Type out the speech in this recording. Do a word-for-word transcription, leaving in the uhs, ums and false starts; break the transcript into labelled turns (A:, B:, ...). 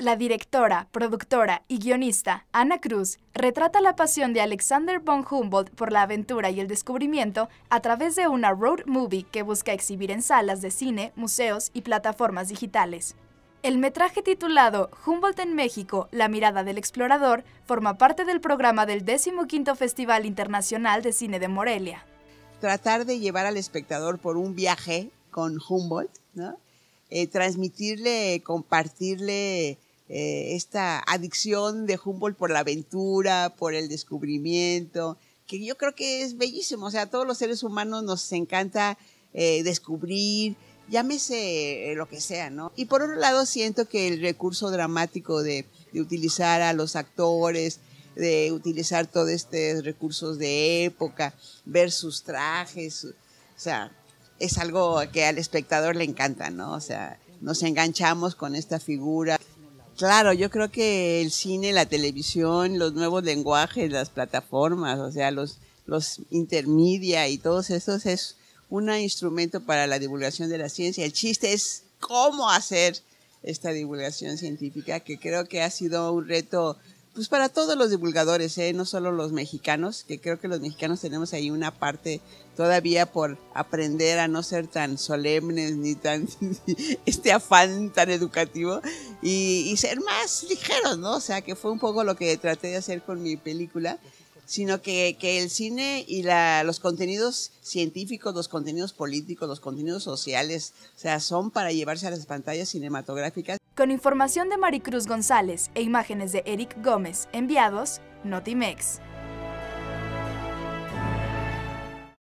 A: La directora, productora y guionista Ana Cruz retrata la pasión de Alexander von Humboldt por la aventura y el descubrimiento a través de una road movie que busca exhibir en salas de cine, museos y plataformas digitales. El metraje titulado Humboldt en México, la mirada del explorador, forma parte del programa del decimoquinto Festival Internacional de Cine de Morelia.
B: Tratar de llevar al espectador por un viaje con Humboldt, ¿no? Eh, transmitirle, compartirle eh, esta adicción de Humboldt por la aventura, por el descubrimiento, que yo creo que es bellísimo. O sea, a todos los seres humanos nos encanta eh, descubrir, llámese lo que sea, ¿no? Y por otro lado siento que el recurso dramático de, de utilizar a los actores, de utilizar todos estos recursos de época, ver sus trajes, o sea, es algo que al espectador le encanta, ¿no? O sea, nos enganchamos con esta figura. Claro, yo creo que el cine, la televisión, los nuevos lenguajes, las plataformas, o sea, los, los intermedia y todos esos es un instrumento para la divulgación de la ciencia. El chiste es cómo hacer esta divulgación científica, que creo que ha sido un reto pues para todos los divulgadores, ¿eh? No solo los mexicanos, que creo que los mexicanos tenemos ahí una parte todavía por aprender a no ser tan solemnes ni tan este afán tan educativo y, y ser más ligeros, ¿no? O sea, que fue un poco lo que traté de hacer con mi película, sino que, que el cine y la, los contenidos científicos, los contenidos políticos, los contenidos sociales, o sea, son para llevarse a las pantallas cinematográficas.
A: Con información de Maricruz González e imágenes de Eric Gómez, enviados Notimex.